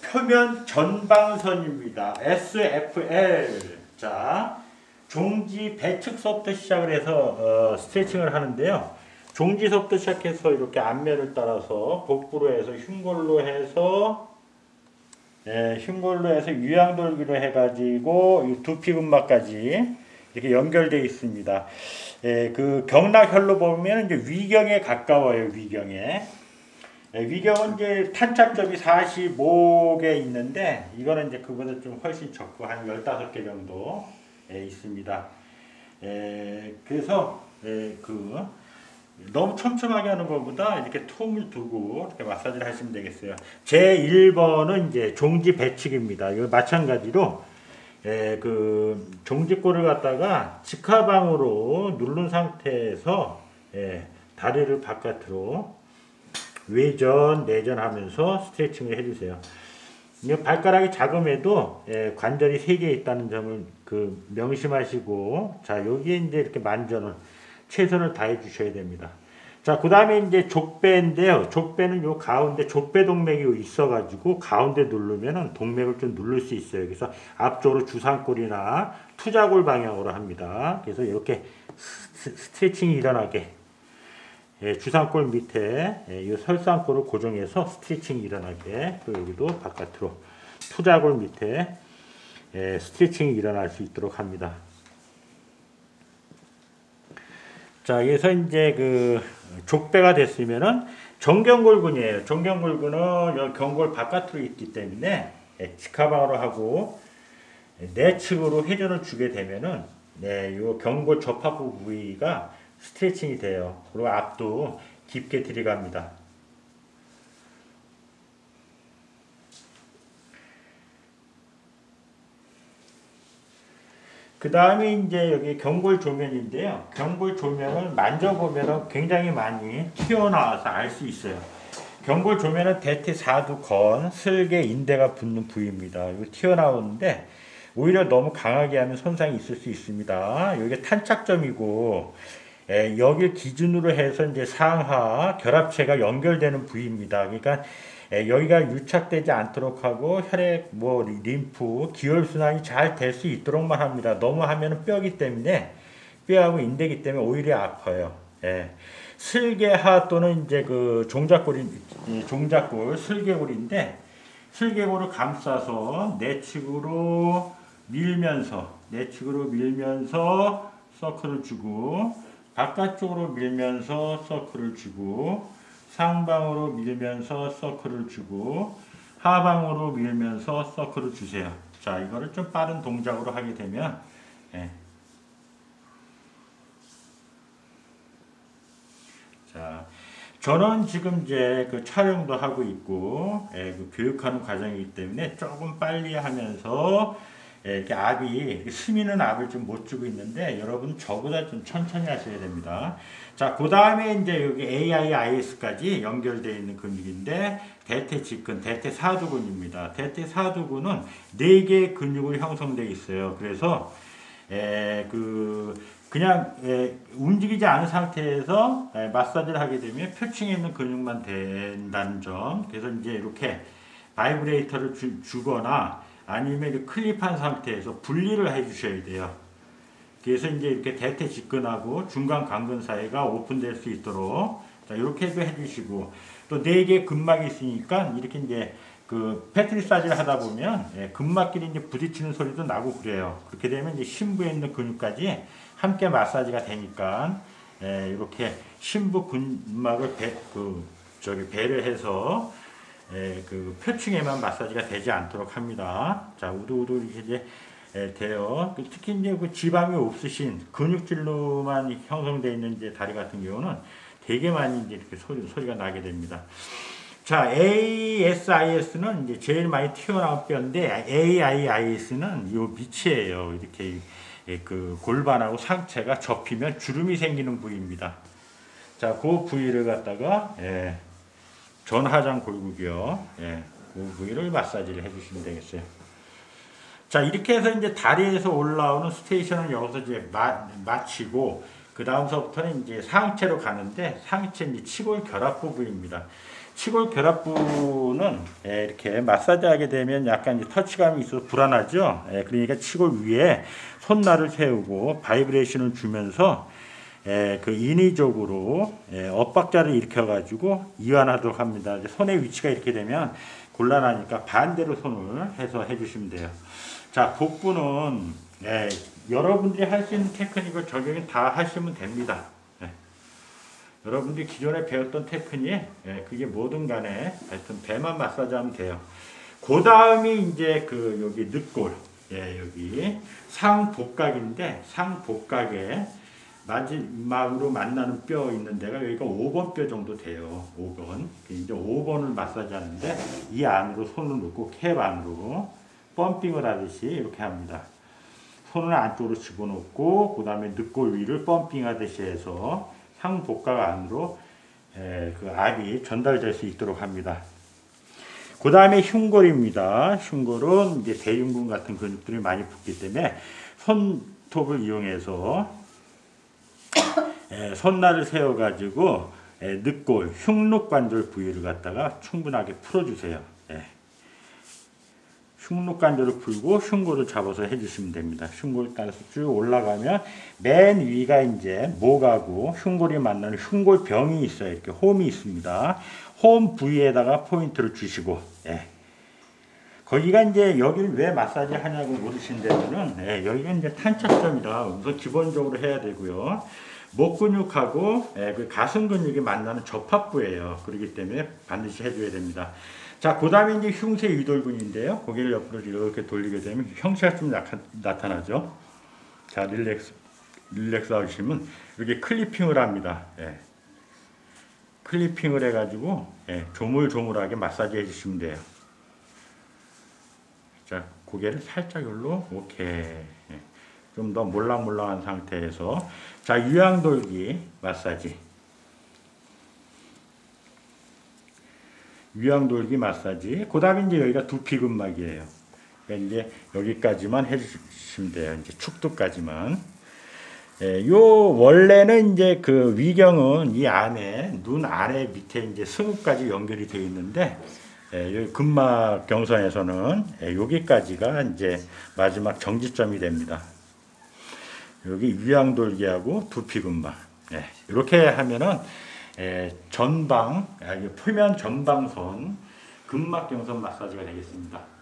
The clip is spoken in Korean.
표면 전방선입니다. SFL. 자, 종지 배측서부터 시작을 해서 스트레칭을 하는데요. 종지서부터 시작해서 이렇게 앞면을 따라서 복부로 해서 흉골로 해서 유양돌기로 해가지고 이 두피근막까지 이렇게 연결되어 있습니다. 그 경락혈로 보면 이제 위경에 가까워요. 위경은 이제 탄착점이 45개 있는데 이거는 이제 그보다 좀 훨씬 적고 한 15개 정도 있습니다. 그래서 너무 촘촘하게 하는 것보다 이렇게 틈을 두고 이렇게 마사지를 하시면 되겠어요. 제 1번은 이제 종지 배측입니다. 이거 마찬가지로 그 종지골을 갖다가 직하방으로 누른 상태에서 다리를 바깥으로 외전 내전 하면서 스트레칭을 해주세요. 발가락이 작음에도 관절이 3개 있다는 점을 명심하시고, 자, 여기에 이제 이렇게 만전을 최선을 다해 주셔야 됩니다. 자, 그 다음에 이제 족배인데요. 족배는 요 가운데 족배 동맥이 있어가지고 가운데 누르면은 동맥을 좀 누를 수 있어요. 그래서 앞쪽으로 주산골이나 투자골 방향으로 합니다. 그래서 이렇게 스트레칭이 일어나게 주산골 밑에 이 설산골을 고정해서 스트레칭이 일어나게, 또 여기도 바깥으로 투자골 밑에 스트레칭이 일어날 수 있도록 합니다. 자, 그래서 이제 그 족배가 됐으면은 정경골근이에요. 정경골근은 경골 바깥으로 있기 때문에 직하방으로 하고 내측으로 회전을 주게 되면은 이 경골 접합부 부위가 스트레칭이 돼요. 그리고 앞도 깊게 들어갑니다. 그 다음에 이제 여기 경골 조면인데요. 경골 조면을 만져보면 굉장히 많이 튀어나와서 알 수 있어요. 경골 조면은 대퇴사두건, 슬개, 인대가 붙는 부위입니다. 이거 튀어나오는데 오히려 너무 강하게 하면 손상이 있을 수 있습니다. 이게 탄착점이고, 여기를 기준으로 해서 이제 상하 결합체가 연결되는 부위입니다. 그러니까 여기가 유착되지 않도록 하고 혈액, 림프, 기혈순환이 잘 될 수 있도록만 합니다. 너무 하면은 뼈기 때문에, 뼈하고 인대기 때문에 오히려 아파요. 슬개하 또는 이제 그 종작골, 슬개골인데, 슬개골을 감싸서 내측으로 밀면서 서클을 주고, 바깥쪽으로 밀면서 서클을 주고, 상방으로 밀면서 서클을 주고, 하방으로 밀면서 서클을 주세요. 자, 이거를 좀 빠른 동작으로 하게 되면, 자, 저는 지금 이제 그 촬영도 하고 있고, 그 교육하는 과정이기 때문에 조금 빨리 하면서 이렇게 압이, 스미는 압을 좀 못 주고 있는데, 여러분 저보다 좀 천천히 하셔야 됩니다. 자, 그 다음에 이제 여기 AIIS까지 연결되어 있는 근육인데, 대퇴직근, 대퇴사두근입니다. 대퇴사두근은 4개의 근육으로 형성되어 있어요. 그래서, 그냥 움직이지 않은 상태에서 마사지를 하게 되면 표층에 있는 근육만 된다는 점. 그래서 이제 이렇게 바이브레이터를 주거나 아니면 클립한 상태에서 분리를 해 주셔야 돼요. 그래서 이제 이렇게 대퇴 직근하고 중간 강근 사이가 오픈될 수 있도록, 자, 이렇게도 해 주시고, 또 4개의 근막이 있으니까 이렇게 이제 그 패트리사지를 하다 보면 근막끼리 이제 부딪히는 소리도 나고 그래요. 그렇게 되면 이제 심부에 있는 근육까지 함께 마사지가 되니까 이렇게 심부 근막을 배를 해서 그 표층에만 마사지가 되지 않도록 합니다. 자, 우두우두 이렇게 이제 돼요. 특히 이제 그 지방이 없으신 근육질로만 형성되어 있는 이제 다리 같은 경우는 되게 많이 이제 이렇게 소리가 나게 됩니다. 자, ASIS는 이제 제일 많이 튀어나온 뼈인데, AIIS는 요 밑이에요. 이렇게 그 골반하고 상체가 접히면 주름이 생기는 부위입니다. 자, 그 부위를 갖다가 전하장 골국이요. 그 부위를 마사지를 해주시면 되겠어요. 자, 이렇게 해서 이제 다리에서 올라오는 스테이션을 여기서 이제 마치고, 그 다음서부터는 이제 상체로 가는데, 상체 이제 치골 결합 부분입니다. 치골 결합부는 이렇게 마사지하게 되면 약간 이제 터치감이 있어서 불안하죠. 그러니까 치골 위에 손날을 세우고 바이브레이션을 주면서 그 인위적으로 엇박자를 일으켜가지고 이완하도록 합니다. 손의 위치가 이렇게 되면 곤란하니까 반대로 손을 해서 해주시면 돼요. 자, 복부는 여러분들이 할 수 있는 테크닉을 적용이 다 하시면 됩니다. 여러분들이 기존에 배웠던 테크닉, 그게 뭐든 간에 하여튼 배만 마사지하면 돼요. 그 다음이 이제 그 여기 늑골, 여기 상복각인데 상복각에 마지막으로 만나는 뼈 있는 데가 여기가 5번 뼈 정도 돼요. 5번. 이제 5번을 마사지 하는데 이 안으로 손을 넣고 캡 안으로 펌핑을 하듯이 이렇게 합니다. 손을 안쪽으로 집어넣고 그 다음에 늑골 위를 펌핑 하듯이 해서 상복각 안으로 그 압이 전달될 수 있도록 합니다. 그 다음에 흉골입니다. 흉골은 이제 대흉근 같은 근육들이 많이 붙기 때문에 손톱을 이용해서 손날을 세워가지고 늑골, 흉늑관절 부위를 갖다가 충분하게 풀어주세요. 흉늑관절을 풀고 흉골을 잡아서 해주시면 됩니다. 흉골 따라서 쭉 올라가면 맨 위가 이제 목하고 흉골이 만나는 흉골병이 있어요. 이렇게 홈이 있습니다. 홈 부위에다가 포인트를 주시고, 거기가 이제 여기를 왜 마사지 하냐고 물으신다면은, 여기가 이제 탄착점이라 우선 기본적으로 해야 되고요. 목 근육하고 그 가슴 근육이 만나는 접합부예요. 그렇기 때문에 반드시 해줘야 됩니다. 자, 그 다음에 이제 흉쇄 유돌근인데요. 고개를 옆으로 이렇게 돌리게 되면 형체가 좀 나타나죠. 자, 릴렉스 하시면 이렇게 클리핑을 합니다. 클리핑을 해가지고 조물조물하게 마사지 해주시면 돼요. 자, 고개를 살짝 여기로 오케이. 좀 더 몰랑몰랑한 상태에서 자, 유양돌기 마사지. 유양돌기 마사지. 그 다음에 이제 여기가 두피근막이에요. 그러니까 이제 여기까지만 해주시면 돼요. 이제 축두까지만. 요 원래는 이제 그 위경은 이 안에 눈 아래 밑에 이제 승우까지 연결이 되어 있는데 여기 근막 경선에서는 여기까지가 이제 마지막 정지점이 됩니다. 여기 유양돌기하고 두피근막. 이렇게 하면은 전방, 표면 전방선 근막경선 마사지가 되겠습니다.